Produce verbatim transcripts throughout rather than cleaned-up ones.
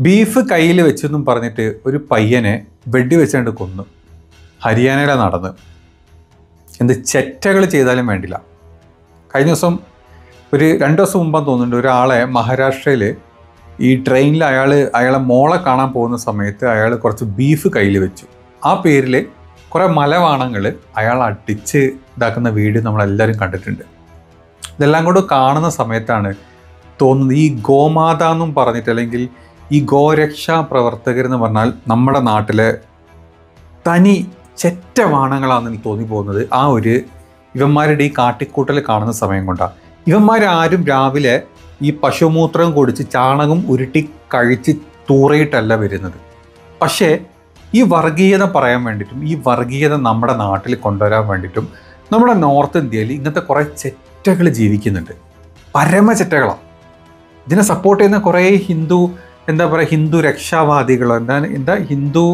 Beef കയ്യിൽ വെച്ചെന്നും പറഞ്ഞിട്ട് ഒരു പയ്യനെ വെടി വെച്ചുകൊണ്ട് കൊന്നു. ഹരിയാനയിലെ നടന്ന് എന്ത് ചെറ്റകൾ ചെയ്താലും വേണ്ടില്ല. കഴിഞ്ഞ ദിവസം ഒരു രണ്ട് ദിവസം മുമ്പാന്ന് തോന്നുന്നുണ്ട്, ഒരാളെ മഹാരാഷ്ട്രയിൽ ഈ ട്രെയിനിൽ അയാൾ അയാളെ മോളെ കാണാൻ പോകുന്ന സമയത്ത് അയാൾ കുറച്ച് ബീഫ് കയ്യിൽ വെച്ചു. ആ പേരിൽ കുറേ മലവാണങ്ങൾ അയാൾ അടിച്ച് ഇതാക്കുന്ന വീഡിയോ നമ്മളെല്ലാവരും കണ്ടിട്ടുണ്ട്. ഇതെല്ലാം കൂടെ കാണുന്ന സമയത്താണ് തോന്നുന്നത് ഈ ഗോമാത എന്നും പറഞ്ഞിട്ട്, അല്ലെങ്കിൽ ഈ ഗോരക്ഷാ പ്രവർത്തകരെന്ന് പറഞ്ഞാൽ നമ്മുടെ നാട്ടിലെ തനി ചെറ്റവാണങ്ങളാണെന്ന് എനിക്ക് തോന്നിപ്പോകുന്നത് ആ ഒരു ഇവന്മാരുടെ ഈ കാട്ടിക്കൂട്ടൽ കാണുന്ന സമയം കൊണ്ടാണ്. ഇവന്മാരാരും രാവിലെ ഈ പശുമൂത്രം കുടിച്ച് ചാണകം ഉരുട്ടി കഴിച്ച് തൂറയിട്ടല്ല വരുന്നത്. പക്ഷേ ഈ വർഗീയത പറയാൻ വേണ്ടിയിട്ടും ഈ വർഗീയത നമ്മുടെ നാട്ടിൽ കൊണ്ടുവരാൻ വേണ്ടിയിട്ടും നമ്മുടെ നോർത്ത് ഇന്ത്യയിൽ ഇങ്ങനത്തെ കുറേ ചെറ്റകൾ ജീവിക്കുന്നുണ്ട്. പരമ ചെറ്റകളാണ്. ഇതിനെ സപ്പോർട്ട് ചെയ്യുന്ന കുറേ ഹിന്ദു എന്താ പറയുക ഹിന്ദു രക്ഷാവാദികളോ എന്താ എന്താ ഹിന്ദു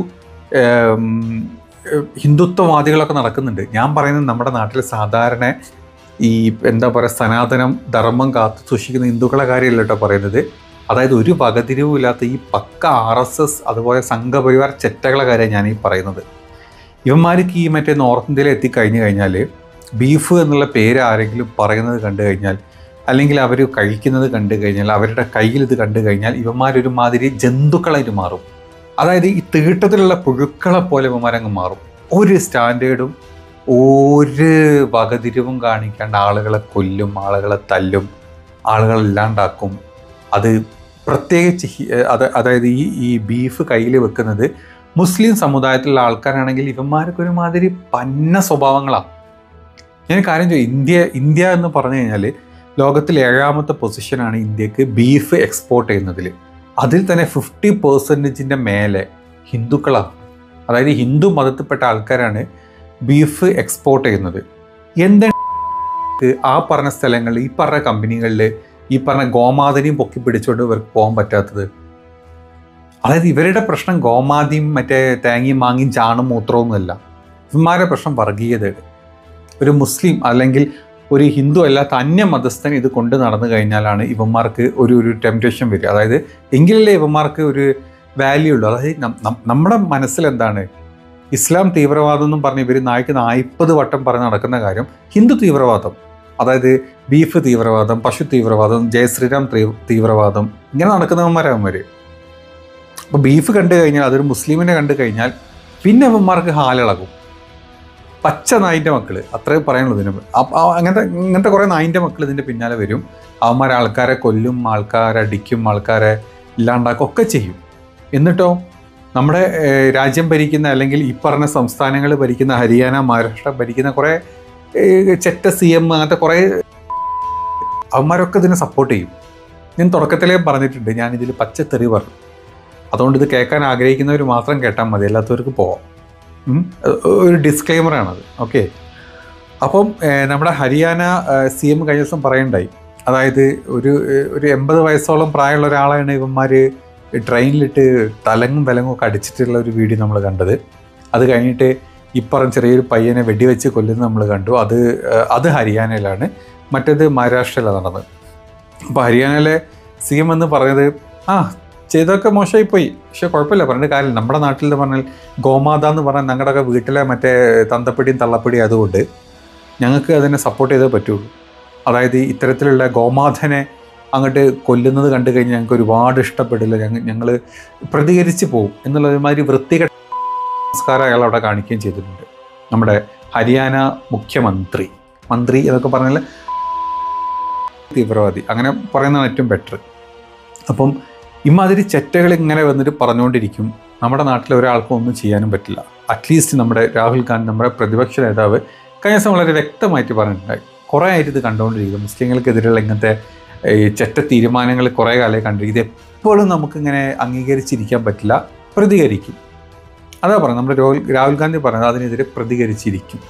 ഹിന്ദുത്വവാദികളൊക്കെ നടക്കുന്നുണ്ട്. ഞാൻ പറയുന്നത് നമ്മുടെ നാട്ടിൽ സാധാരണ ഈ എന്താ പറയുക സനാതനം ധർമ്മം കാത്തു സൂക്ഷിക്കുന്ന ഹിന്ദുക്കളെ കാര്യമല്ല കേട്ടോ പറയുന്നത്. അതായത് ഒരു വകതിരിവുമില്ലാത്ത ഈ പക്ക ആർ എസ് എസ് അതുപോലെ സംഘപരിവാർ ചെറ്റകളെ കാര്യം ഞാൻ ഈ പറയുന്നത്. ഇവന്മാർക്ക് ഈ മറ്റേ നോർത്ത് ഇന്ത്യയിൽ എത്തിക്കഴിഞ്ഞു കഴിഞ്ഞാൽ ബീഫ് എന്നുള്ള പേര് ആരെങ്കിലും പറയുന്നത് കണ്ടു കഴിഞ്ഞാൽ, അല്ലെങ്കിൽ അവർ കഴിക്കുന്നത് കണ്ടു കഴിഞ്ഞാൽ, അവരുടെ കയ്യിൽ ഇത് കണ്ടു കഴിഞ്ഞാൽ ഇവന്മാരൊരു മാതിരി ജന്തുക്കളായിട്ട് മാറും. അതായത് ഈ തീട്ടത്തിലുള്ള പുഴുക്കളെ പോലെ ഇവന്മാരങ്ങ് മാറും. ഒരു സ്റ്റാൻഡേർഡും ഒരു വകതിരിവും കാണിക്കാണ്ട് ആളുകളെ കൊല്ലും, ആളുകളെ തല്ലും, ആളുകളെ ഇല്ലാണ്ടാക്കും. അത് പ്രത്യേകിച്ച് അത് അതായത് ഈ ഈ ബീഫ് കയ്യിൽ വെക്കുന്നത് മുസ്ലിം സമുദായത്തിലുള്ള ആൾക്കാരാണെങ്കിൽ ഇവന്മാർക്ക് ഒരുമാതിരി പന്ന സ്വഭാവങ്ങളാണ്. ഞാൻ കാര്യം ചോദിക്കും, ഇന്ത്യ ഇന്ത്യ എന്ന് പറഞ്ഞു കഴിഞ്ഞാൽ ലോകത്തിൽ ഏഴാമത്തെ പൊസിഷനാണ് ഇന്ത്യക്ക് ബീഫ് എക്സ്പോർട്ട് ചെയ്യുന്നതിൽ. അതിൽ തന്നെ ഫിഫ്റ്റി പെർസെൻറ്റേജിൻ്റെ മേലെ ഹിന്ദുക്കളാണ്. അതായത് ഹിന്ദു മതത്തിൽപ്പെട്ട ആൾക്കാരാണ് ബീഫ് എക്സ്പോർട്ട് ചെയ്യുന്നത്. എന്താണ് ആ പറഞ്ഞ സ്ഥലങ്ങളിൽ ഈ പറഞ്ഞ കമ്പനികളിൽ ഈ പറഞ്ഞ ഗോമാതനെയും പൊക്കി പിടിച്ചുകൊണ്ട് ഇവർക്ക് പോകാൻ പറ്റാത്തത്? അതായത് ഇവരുടെ പ്രശ്നം ഗോമാതിയും മറ്റേ തേങ്ങയും മാങ്ങിയും ചാണും മൂത്രമൊന്നുമല്ല. ഇവന്മാരുടെ പ്രശ്നം വർഗീയതയുടെ. ഒരു മുസ്ലിം അല്ലെങ്കിൽ ഒരു ഹിന്ദു അല്ലാത്ത അന്യ മതസ്ഥൻ ഇത് കൊണ്ട് നടന്നു കഴിഞ്ഞാലാണ് ഇവന്മാർക്ക് ഒരു ഒരു ടെംപ്റ്റേഷൻ വരിക. അതായത് എങ്കിലല്ലേ ഇവന്മാർക്ക് ഒരു വാല്യൂ ഉള്ളൂ. അതായത് നമ്മുടെ മനസ്സിലെന്താണ് ഇസ്ലാം തീവ്രവാദം എന്നും പറഞ്ഞ് ഇവർ നായ്ക്ക് നാൽപ്പത് വട്ടം പറഞ്ഞ് നടക്കുന്ന കാര്യം ഹിന്ദു തീവ്രവാദം, അതായത് ബീഫ് തീവ്രവാദം, പശു തീവ്രവാദം, ജയശ്രീരാം തീവ്രവാദം, ഇങ്ങനെ നടക്കുന്നവന്മാരവന്മാർ. അപ്പോൾ ബീഫ് കണ്ടു കഴിഞ്ഞാൽ അതൊരു മുസ്ലിമിനെ കണ്ടു കഴിഞ്ഞാൽ പിന്നെ അവന്മാർക്ക് ഹാലിളകും. പച്ച നായിൻ്റെ മക്കൾ, അത്രയും പറയാനുള്ളൂ ഇതിന്. അങ്ങനത്തെ ഇങ്ങനത്തെ കുറേ നായിൻ്റെ മക്കൾ ഇതിൻ്റെ പിന്നാലെ വരും. അവന്മാർ ആൾക്കാരെ കൊല്ലും, ആൾക്കാരെ അടിക്കും, ആൾക്കാരെ ഇല്ലാണ്ടാക്കും ഒക്കെ ചെയ്യും. എന്നിട്ടോ നമ്മുടെ രാജ്യം ഭരിക്കുന്ന അല്ലെങ്കിൽ ഈ പറഞ്ഞ സംസ്ഥാനങ്ങൾ ഭരിക്കുന്ന ഹരിയാന, മഹാരാഷ്ട്ര ഭരിക്കുന്ന കുറേ ചെറ്റ സി എം അങ്ങനത്തെ കുറേ അവന്മാരൊക്കെ ഇതിനെ സപ്പോർട്ട് ചെയ്യും. ഞാൻ തുടക്കത്തിലേ പറഞ്ഞിട്ടുണ്ട്, ഞാനിതിൽ പച്ചത്തെറി പറഞ്ഞു. അതുകൊണ്ട് ഇത് കേൾക്കാൻ ആഗ്രഹിക്കുന്നവർ മാത്രം കേട്ടാൽ മതി, അല്ലാത്തവർക്ക് പോവാം. ഒരു ഡിസ്ക്ലെയിമറാണത്. ഓക്കെ. അപ്പം നമ്മുടെ ഹരിയാന സി എം കഴിഞ്ഞ ദിവസം പറയണ്ടായി, അതായത് ഒരു ഒരു എൺപത് വയസ്സോളം പ്രായമുള്ള ഒരാളാണ് ഇവന്മാർ ട്രെയിനിലിട്ട് തലങ്ങും വിലങ്ങും ഒക്കെ അടിച്ചിട്ടുള്ള ഒരു വീഡിയോ നമ്മൾ കണ്ടത്. അത് കഴിഞ്ഞിട്ട് ഇപ്പറം ചെറിയൊരു പയ്യനെ വെടിവെച്ച് കൊല്ലുന്നത് നമ്മൾ കണ്ടു. അത് അത് ഹരിയാനയിലാണ്, മറ്റേത് മഹാരാഷ്ട്രയിലാണ് നടന്നത്. അപ്പോൾ ഹരിയാനയിലെ സി എം എന്ന് പറഞ്ഞത് ആ ചെയ്തൊക്കെ മോശമായിപ്പോയി, പക്ഷെ കുഴപ്പമില്ല, പറഞ്ഞിട്ട് കാര്യം നമ്മുടെ നാട്ടിൽ എന്ന് പറഞ്ഞാൽ ഗോമാത എന്ന് പറഞ്ഞാൽ ഞങ്ങളുടെയൊക്കെ വീട്ടിലെ മറ്റേ തന്തപ്പടിയും തള്ളപ്പടിയും ആയതുകൊണ്ട് ഞങ്ങൾക്ക് അതിനെ സപ്പോർട്ട് ചെയ്തേ പറ്റുള്ളൂ. അതായത് ഇത്തരത്തിലുള്ള ഗോമാതനെ അങ്ങോട്ട് കൊല്ലുന്നത് കണ്ടു കഴിഞ്ഞാൽ ഞങ്ങൾക്ക് ഒരുപാട് ഇഷ്ടപ്പെടില്ല, ഞങ്ങൾ ഞങ്ങൾ പ്രതികരിച്ച് പോകും എന്നുള്ള ഒരുമാതിരി വൃത്തികെട്ട സംസ്കാരം അയാൾ അവിടെ കാണിക്കുകയും ചെയ്തിട്ടുണ്ട്. നമ്മുടെ ഹരിയാന മുഖ്യമന്ത്രി മന്ത്രി എന്നൊക്കെ പറഞ്ഞാൽ തീവ്രവാദി അങ്ങനെ പറയുന്നതാണ് ഏറ്റവും ബെറ്റർ. അപ്പം ഇമാതിരി ചെറ്റകൾ ഇങ്ങനെ വന്നിട്ട് പറഞ്ഞുകൊണ്ടിരിക്കും. നമ്മുടെ നാട്ടിലെ ഒരാൾക്കും ഒന്നും ചെയ്യാനും പറ്റില്ല. അറ്റ്ലീസ്റ്റ് നമ്മുടെ രാഹുൽ ഗാന്ധി, നമ്മുടെ പ്രതിപക്ഷ നേതാവ് കഴിഞ്ഞ ദിവസം വളരെ വ്യക്തമായിട്ട് പറഞ്ഞിട്ടുണ്ടായി, കുറേ ആയിട്ട് ഇത് കണ്ടുകൊണ്ടിരിക്കും. മുസ്ലിങ്ങൾക്കെതിരെയുള്ള ഇങ്ങനത്തെ ഈ ചെറ്റ തീരുമാനങ്ങൾ കുറേ കാലമായി കണ്ടിരിക്കും. ഇത് എപ്പോഴും നമുക്കിങ്ങനെ അംഗീകരിച്ചിരിക്കാൻ പറ്റില്ല, പ്രതികരിക്കും. അതാ പറഞ്ഞത് നമ്മുടെ രാഹുൽ രാഹുൽ ഗാന്ധി പറഞ്ഞത്, അതിനെതിരെ പ്രതികരിച്ചിരിക്കും.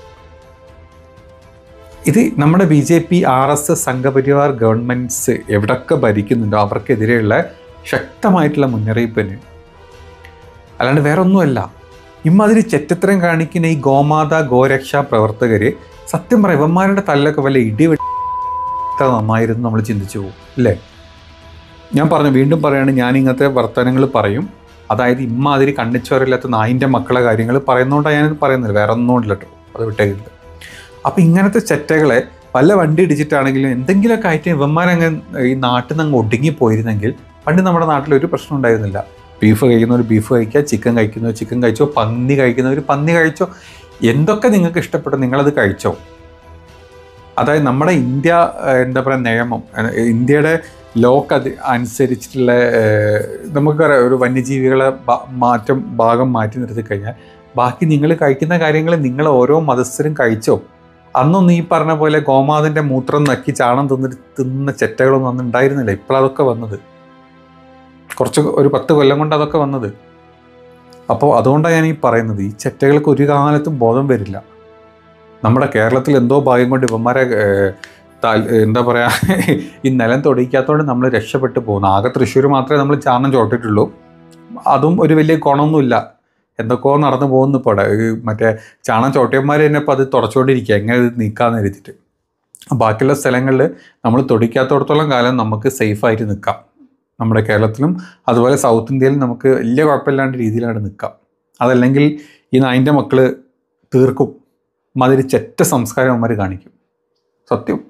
ഇത് നമ്മുടെ B J P R S S Sanghparivar governments എവിടെയൊക്കെ ഭരിക്കുന്നുണ്ടോ അവർക്കെതിരെയുള്ള ശക്തമായിട്ടുള്ള മുന്നറിയിപ്പ് തന്നെ, അല്ലാണ്ട് വേറെ ഒന്നുമല്ല. ഇമാതിരി ചെറ്റത്തരം കാണിക്കുന്ന ഈ ഗോമാത ഗോരക്ഷാ പ്രവർത്തകർ സത്യം പറയാം ഇവന്മാരുടെ തല്ലൊക്കെ വല്ല ഇടിവെട്ട നന്നായിരുന്നു നമ്മൾ ചിന്തിച്ചു പോകും അല്ലേ? ഞാൻ പറഞ്ഞു, വീണ്ടും പറയുകയാണ്, ഞാൻ ഇങ്ങനത്തെ വർത്തമാനങ്ങൾ പറയും. അതായത് ഇമ്മാതിരി കണ്ണിച്ചോരില്ലാത്ത നായിൻ്റെ മക്കളെ കാര്യങ്ങൾ പറയുന്നതുകൊണ്ടാണ് ഞാനിത് പറയുന്നത്, വേറെ ഒന്നുമില്ല കേട്ടോ, അത് വിട്ടേക്കില്ല. അപ്പം ഇങ്ങനത്തെ ചെറ്റകളെ പല വണ്ടി ഇടിച്ചിട്ടാണെങ്കിലും എന്തെങ്കിലുമൊക്കെ ആയിട്ട് ഇവന്മാരങ്ങ് ഈ നാട്ടിൽ നിന്ന് അങ്ങ് ഒടുങ്ങിപ്പോയിരുന്നെങ്കിൽ പണ്ട് നമ്മുടെ നാട്ടിൽ ഒരു പ്രശ്നം ഉണ്ടായിരുന്നില്ല. ബീഫ് കഴിക്കുന്നവർ ബീഫ് കഴിക്കുക, ചിക്കൻ കഴിക്കുന്നവർ ചിക്കൻ കഴിച്ചോ, പന്നി കഴിക്കുന്നവർ പന്നി കഴിച്ചോ, എന്തൊക്കെ നിങ്ങൾക്ക് ഇഷ്ടപ്പെട്ടു നിങ്ങളത് കഴിച്ചോ. അതായത് നമ്മുടെ ഇന്ത്യ എന്താ പറയുക നിയമം, ഇന്ത്യയുടെ ലോക്ക് അത് അനുസരിച്ചിട്ടുള്ള നമുക്കറിയാം, ഒരു വന്യജീവികളെ മാറ്റം ഭാഗം മാറ്റി നിർത്തി കഴിഞ്ഞാൽ ബാക്കി നിങ്ങൾ കഴിക്കുന്ന കാര്യങ്ങൾ നിങ്ങൾ ഓരോ മതസ്ഥരും കഴിച്ചോ. അന്നൊന്നും ഈ പറഞ്ഞ പോലെ ഗോമാതിൻ്റെ മൂത്രം നക്കി ചാണം തിന്നിട്ട് തിന്നുന്ന ചെറ്റകളൊന്നും അന്ന് ഉണ്ടായിരുന്നില്ല. ഇപ്പോഴതൊക്കെ വന്നത്, കുറച്ച് ഒരു പത്ത് കൊല്ലം കൊണ്ട് അതൊക്കെ വന്നത്. അപ്പോൾ അതുകൊണ്ടാണ് ഞാൻ ഈ പറയുന്നത്, ഈ ചെറ്റകൾക്ക് ഒരു കാലത്തും ബോധം വരില്ല. നമ്മുടെ കേരളത്തിൽ എന്തോ ഭാഗ്യം കൊണ്ട് ഇവന്മാരെ എന്താ പറയുക, ഈ നിലം തൊടിക്കാത്തതുകൊണ്ട് നമ്മൾ രക്ഷപ്പെട്ടു പോകുന്നു. ആകെ തൃശ്ശൂർ മാത്രമേ നമ്മൾ ചാണം ചോട്ടിട്ടുള്ളൂ, അതും ഒരു വലിയ ഗുണമൊന്നുമില്ല. എന്തൊക്കെയോ നടന്നു പോകുന്നു ഇപ്പോൾ. മറ്റേ ചാണം ചോട്ടിയന്മാർ തന്നെ ഇപ്പോൾ അത് തുടച്ചുകൊണ്ടിരിക്കുക, എങ്ങനെ ഇത് നീക്കാമെന്ന് എഴുതിയിട്ട്. ബാക്കിയുള്ള സ്ഥലങ്ങളിൽ നമ്മൾ തൊടിക്കാത്തടത്തോളം കാലം നമുക്ക് സേഫായിട്ട് നിൽക്കാം. നമ്മുടെ കേരളത്തിലും അതുപോലെ സൗത്ത് ഇന്ത്യയിലും നമുക്ക് വലിയ കുഴപ്പമില്ലാണ്ട് രീതിയിലാണ് നിൽക്കാം. അതല്ലെങ്കിൽ ഈ നായിൻ്റെ മക്കൾ തീർക്കും, മാതിരി ചെറ്റ സംസ്കാരം അവന്മാർ കാണിക്കും. സത്യം.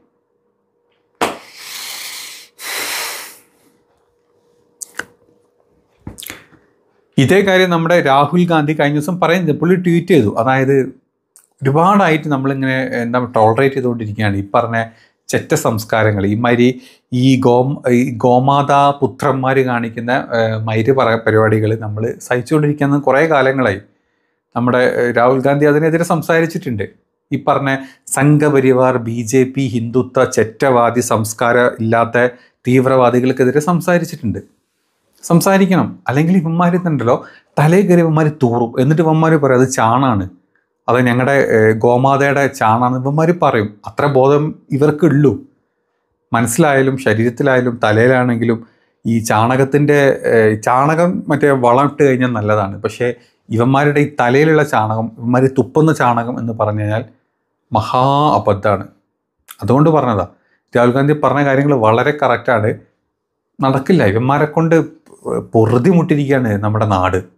ഇതേ കാര്യം നമ്മുടെ രാഹുൽ ഗാന്ധി കഴിഞ്ഞ ദിവസം പറയുന്നത്, പുള്ളി ട്വീറ്റ് ചെയ്തു. അതായത് ഒരുപാടായിട്ട് നമ്മളിങ്ങനെ എന്താ ടോളറേറ്റ് ചെയ്തുകൊണ്ടിരിക്കുകയാണ് ഈ പറഞ്ഞ ചെറ്റ സംസ്കാരങ്ങൾ. ഈ മാതിരി ഈ ഗോ ഈ ഗോമാതാ പുത്രന്മാർ കാണിക്കുന്ന മൈര് പറ പരിപാടികൾ നമ്മൾ സഹിച്ചുകൊണ്ടിരിക്കുന്ന കുറേ കാലങ്ങളായി. നമ്മുടെ രാഹുൽ ഗാന്ധി അതിനെതിരെ സംസാരിച്ചിട്ടുണ്ട്. ഈ പറഞ്ഞ Sanghparivar, B J P, Hindutva, ചെറ്റവാദി, സംസ്കാരം ഇല്ലാത്ത തീവ്രവാദികൾക്കെതിരെ സംസാരിച്ചിട്ടുണ്ട്. സംസാരിക്കണം, അല്ലെങ്കിൽ ഇവന്മാർ തന്നെയല്ലോ തലേ കയറി ഇവന്മാർ തൂറും. എന്നിട്ട് ഇവന്മാർ പറയും അത് ചാണാണ്, അത് ഞങ്ങളുടെ ഗോമാതയുടെ ചാണാണ് ഇവന്മാർ പറയും. അത്ര ബോധം ഇവർക്കുള്ളൂ. മനസ്സിലായാലും ശരീരത്തിലായാലും തലയിലാണെങ്കിലും ഈ ചാണകത്തിൻ്റെ ചാണകം മറ്റേ വളമിട്ട് കഴിഞ്ഞാൽ നല്ലതാണ്. പക്ഷേ ഇവന്മാരുടെ ഈ തലയിലുള്ള ചാണകം, ഇവന്മാർ തുപ്പുന്ന ചാണകം എന്ന് പറഞ്ഞു കഴിഞ്ഞാൽ മഹാ അബദ്ധമാണ്. അതുകൊണ്ട് പറഞ്ഞതാണ്, രാഹുൽ ഗാന്ധി പറഞ്ഞ കാര്യങ്ങൾ വളരെ കറക്റ്റാണ്. നടക്കില്ല, ഇവന്മാരെ കൊണ്ട് പൊറുതി മുട്ടിരിക്കുകയാണ് നമ്മുടെ നാട്.